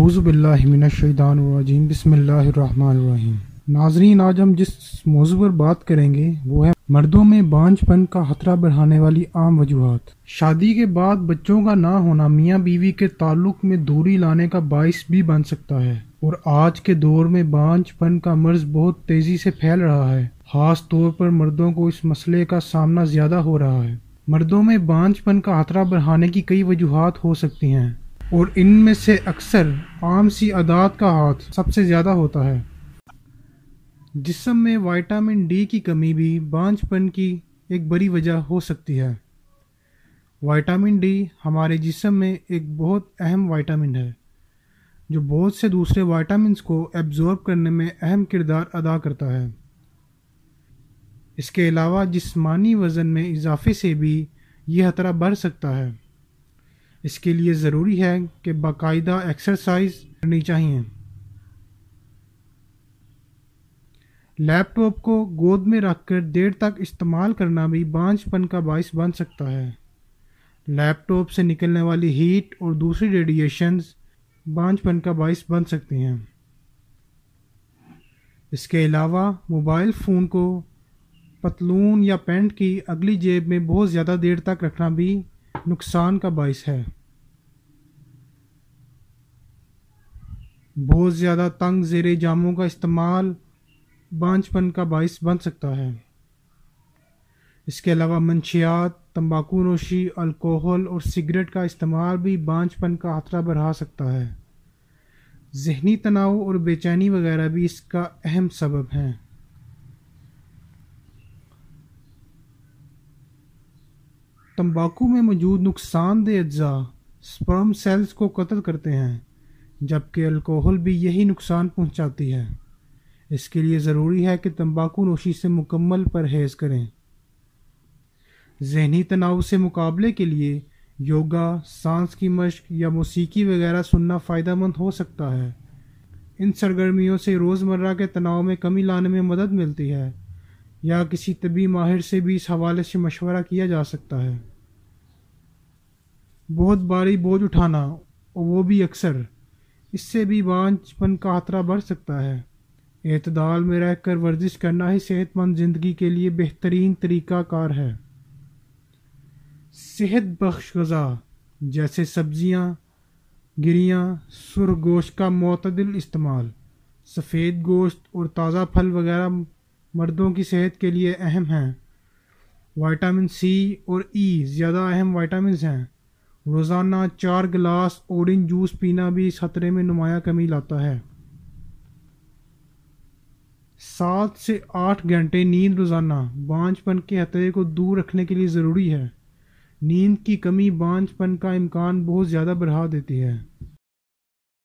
اعوذ باللہ من الشیطان الرجیم بسم اللہ الرحمن الرحیم۔ ناظرین، آج ہم جس موضوع پر بات کریں گے وہ ہے مردوں میں بانجھ پن کا خطرہ بڑھانے والی عام وجوہات۔ شادی کے بعد بچوں کا نہ ہونا میاں بیوی کے تعلق میں دوری لانے کا باعث بھی بن سکتا ہے، اور آج کے دور میں بانجھ پن کا مرض بہت تیزی سے پھیل رہا ہے۔ خاص طور پر مردوں کو اس مسئلے کا سامنا زیادہ ہو رہا ہے۔ مردوں میں بانجھ پن کا خطرہ بڑھانے کی کئی وجوہات ہو سکتی ہیں، اور ان میں سے اکثر عام سی عادات کا ہاتھ سب سے زیادہ ہوتا ہے۔ جسم میں وٹامن ڈی کی کمی بھی بانجھ پن کی ایک بڑی وجہ ہو سکتی ہے۔ وٹامن ڈی ہمارے جسم میں ایک بہت اہم وٹامن ہے، جو بہت سے دوسرے وٹامنز کو ایبزورب کرنے میں اہم کردار ادا کرتا ہے۔ اس کے علاوہ جسمانی وزن میں اضافے سے بھی یہ خطرہ بڑھ سکتا ہے۔ اس کے لیے ضروری ہے کہ باقاعدہ ایکسرسائز کرنی چاہیے۔ لیپ ٹاپ کو گود میں رکھ کر دیر تک استعمال کرنا بھی بانجھ پن کا باعث بن سکتا ہے۔ لیپ ٹاپ سے نکلنے والی ہیٹ اور دوسری ریڈیشنز بانجھ پن کا باعث بن سکتی ہیں۔ اس کے علاوہ موبائل فون کو پتلون یا پینٹ کی اگلی جیب میں بہت زیادہ دیر تک رکھنا بھی نقصان کا باعث ہے۔ بہت زیادہ تنگ زیر جاموں کا استعمال بانجھ پن کا باعث بن سکتا ہے۔ اس کے علاوہ منشیات، تمباکو نوشی، الکوہل اور سگریٹ کا استعمال بھی بانجھ پن کا خطرہ بڑھا سکتا ہے۔ ذہنی تناؤ اور بے چینی وغیرہ بھی اس کا اہم سبب ہیں۔ تمباکو میں موجود نقصان دہ اجزاء سپرم سیلز کو قتل کرتے ہیں، جبکہ الکوہل بھی یہی نقصان پہنچاتی ہے۔ اس کے لیے ضروری ہے کہ تمباکو نوشی سے مکمل پرہیز کریں۔ ذہنی تناؤ سے مقابلے کے لیے یوگا، سانس کی مشق یا موسیقی وغیرہ سننا فائدہ مند ہو سکتا ہے۔ ان سرگرمیوں سے روزمرہ کے تناؤ میں کمی لانے میں مدد ملتی ہے، یا کسی طبی ماہر سے بھی اس حوالے سے مشورہ کیا جا سکتا ہے۔ بہت بھاری بوجھ اٹھانا، اور وہ بھی اکثر، اس سے بھی بانجھ پن کا خطرہ بڑھ سکتا ہے۔ اعتدال میں رہ کر ورزش کرنا ہی صحت مند زندگی کے لیے بہترین طریقہ کار ہے۔ صحت بخش غذا جیسے سبزیاں، گریاں، سرخ گوشت کا معتدل استعمال، سفید گوشت اور تازہ پھل وغیرہ مردوں کی صحت کے لیے اہم ہیں۔ وٹامن سی اور ای زیادہ اہم وٹامنز ہیں۔ روزانہ 4 گلاس اورنج جوس پینا بھی اس خطرے میں نمایاں کمی لاتا ہے۔ 7 سے 8 گھنٹے نیند روزانہ بانجھ پن کے خطرے کو دور رکھنے کے لیے ضروری ہے۔ نیند کی کمی بانجھ پن کا امکان بہت زیادہ بڑھا دیتی ہے۔